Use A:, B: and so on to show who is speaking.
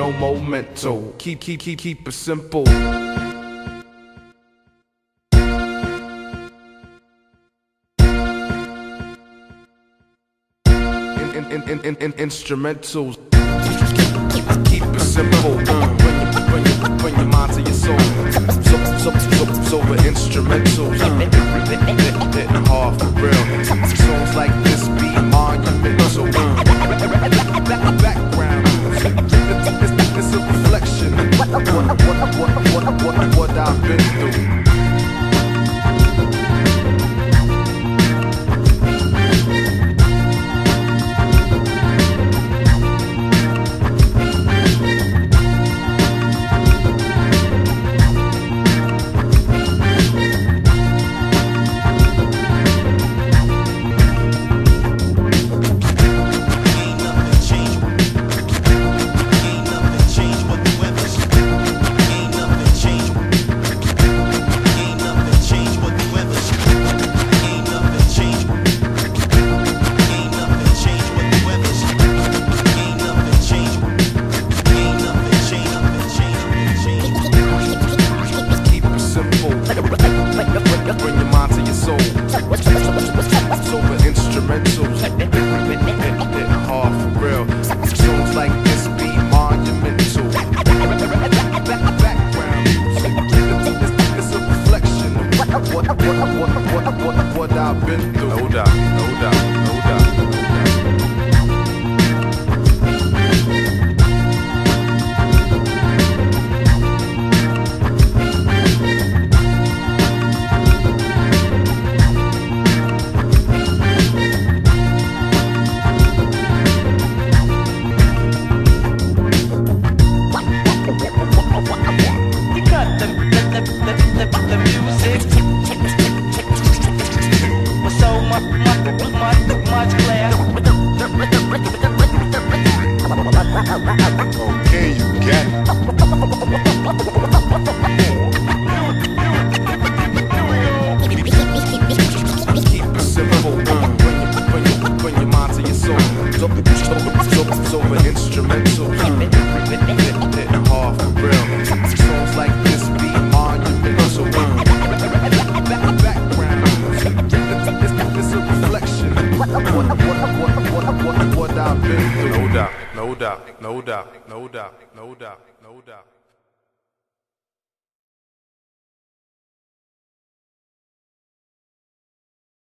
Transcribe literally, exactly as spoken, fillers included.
A: no momento. Keep, keep, keep, keep it simple. In, in, in, in, in, instrumentals. Keep it simple. Bring your, bring your, bring your mind to your soul. So, so, so, so the instrumentals. Hitting hard for real. Songs like this be monumental. Background. It's, it's a reflection of what, what, what, what, what, what I've been through. Bring your mind to your soul. So the instrumentals hitting hard for real. Songs like this be monumental. Background music. It's a reflection of what, what, what, what, what, what I've been through. No doubt, no doubt, no doubt.
B: The music was so much, much, much, much clear.
A: Okay, you get it. Keep it simple. Bring your, bring your, bring your mind to your soul. So, so, so, so the instrumentals hitting hard for real. Songs like this be monumental. Background. It's a reflection of what, what, what, what, what, what I've been through. No doubt, no doubt, no doubt, no doubt, no doubt, no doubt.